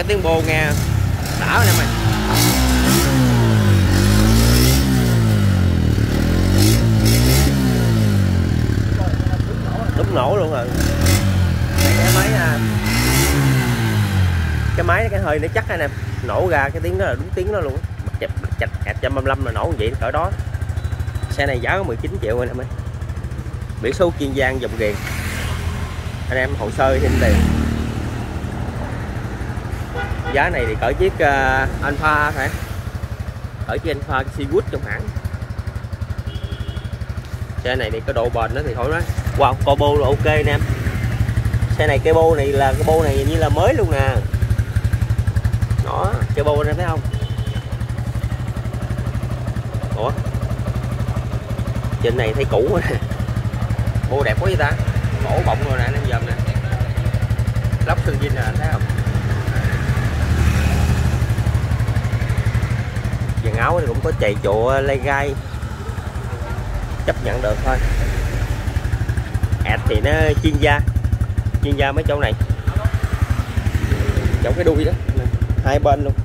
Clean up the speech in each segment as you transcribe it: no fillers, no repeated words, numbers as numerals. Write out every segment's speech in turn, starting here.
cái tiếng bô nghe đã anh em ơi. Đúng nổ luôn rồi. Cái máy cái hơi nó chắc anh em, nổ ra cái tiếng đó là đúng tiếng đó luôn. Chặt 135 là nổ như vậy cỡ đó. Xe này giá có 19 triệu anh em ơi. Biển số Kiên Giang dòng Ghiền. Anh em hồ sơ thêm tiền. Giá này thì cỡ chiếc Alpha phải. Ở chiếc Alpha Seawood trong hãng. Xe này thì cái độ bền nó thì thôi nói. Wow, combo là ok anh em. Xe này cái bô này là cái bô này như là mới luôn nè. Đó, cái bô anh em thấy không? Ủa? Trên này thấy cũ quá nè. Bô đẹp quá vậy ta. Cổ bọng rồi nè anh em dòm nè. Lóc sơn zin nè anh thấy không? Dàn áo thì cũng có chày chụa lay gai. Chấp nhận được thôi. Ẹt thì nó chuyên gia mấy chỗ này. Trong cái đuôi đó, hai bên luôn.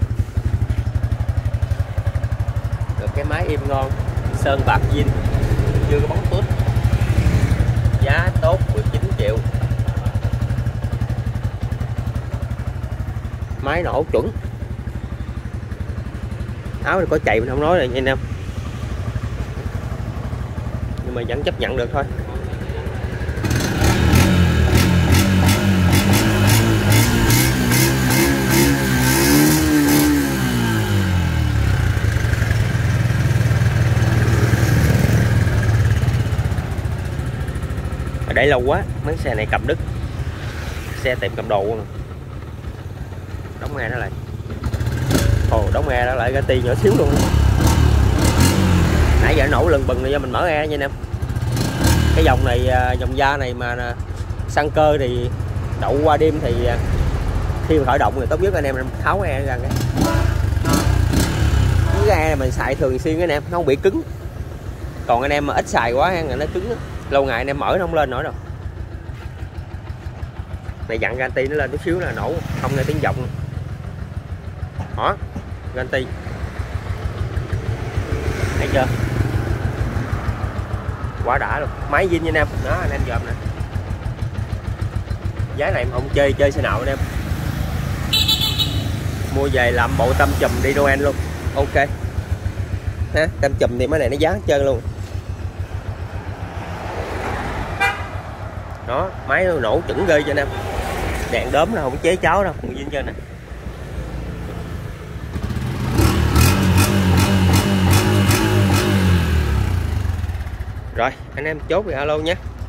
Được cái máy im ngon, sơn bạc zin, chưa có bóng phước. Giá tốt 19 triệu. Máy nổ chuẩn. Áo thì có chạy mình không nói rồi nha anh em. Nhưng mà vẫn chấp nhận được thôi. Ở đây lâu quá, mấy xe này cầm đứt. Xe tiệm cầm đồ luôn. Đóng nghe nó lại. Ồ, đóng nghe nó lại, ti nhỏ xíu luôn. Nãy giờ nổ lừng bừng rồi do mình mở e nha anh em. Cái dòng này, dòng da này mà xăng cơ thì đậu qua đêm thì khi mà khởi động thì tốt nhất anh em tháo e ra cái. Cái e này mình xài thường xuyên anh em, nó không bị cứng. Còn anh em mà ít xài quá là nó cứng đó. Lâu ngày anh em mở nó không lên nổi đâu. Này dặn ganti nó lên chút xíu là nổ, không nghe tiếng vọng. Đó, ganti. Thấy chưa? Quá đã luôn. Máy zin nha anh em. Đó anh em dòm nè. Giá này mà không chơi xe nào anh em. Mua về làm bộ tăm chùm đi Noel luôn. Ok. Ha, tăm chùm thì máy này nó giá hết trơn luôn. Đó, máy nó nổ chuẩn ghê cho anh em. Đèn đốm là không chế cháo đâu, còn zin cho nè. Rồi, anh em chốt về alo nhé.